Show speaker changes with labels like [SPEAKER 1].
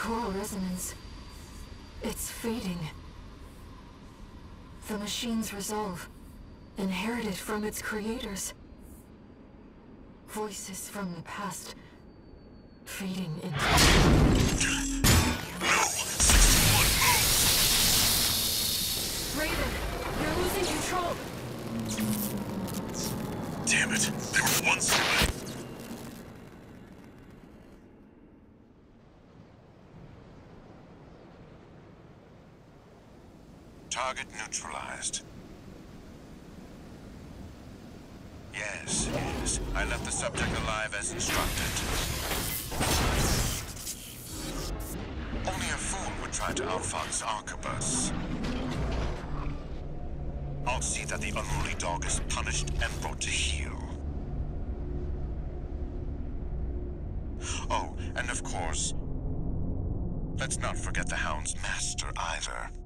[SPEAKER 1] Temporal resonance. It's fading. The machine's resolve, inherited from its creators. Voices from the past, fading into...
[SPEAKER 2] No! 61, move!
[SPEAKER 1] Raven, you're losing control!
[SPEAKER 2] Damn it! They were one step away! Target neutralized. Yes. I left the subject alive as instructed. Only a fool would try to outfox Arquebus. I'll see that the unruly dog is punished and brought to heel. Oh, and of course, let's not forget the Hound's master either.